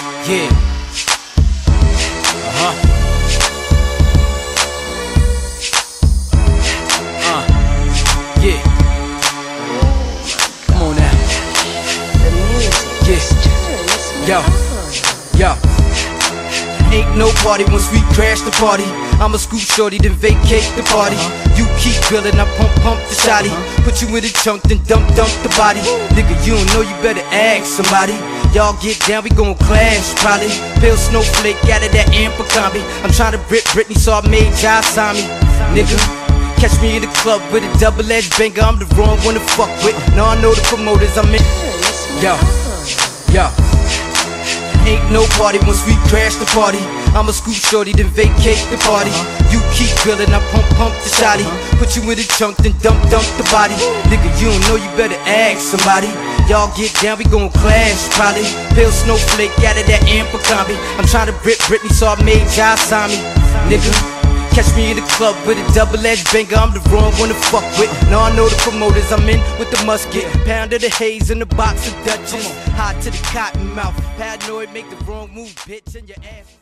Yeah. Yeah. Come on now. Yeah. Yo. Ain't no party once we crash the party. I'ma scoop shorty, then vacate the party. You keep grilling, I pump the shotty. Put you in the trunk, then dump the body. Nigga, you don't know, you better ask somebody. Y'all get down, we gon' clash probably. Pale snowflake out of that amper combi. I'm tryna rip Britney, so I made Josh sign me. Nigga, catch me in the club with a double-edged banger. I'm the wrong one to fuck with. Now I know the promoters I'm in. Yo. Ain't no party once we crash the party. I'ma scoop shorty, then vacate the party. You keep grilling, I pump the shotty. Put you in the trunk, then dump the body. Nigga, you don't know, you better ask somebody. Y'all get down, we gon' clash probably. Pale snowflake out of that amper combi. I'm tryna rip Britney, so I made Josh sign me. Nigga, catch me in the club with a double-edged banger. I'm the wrong one to fuck with. Now I know the promoters I'm in with the musket. Pound of the haze in the box of Dutchess. Hot to the cotton mouth. Paranoid, make the wrong move, bitch, and your ass.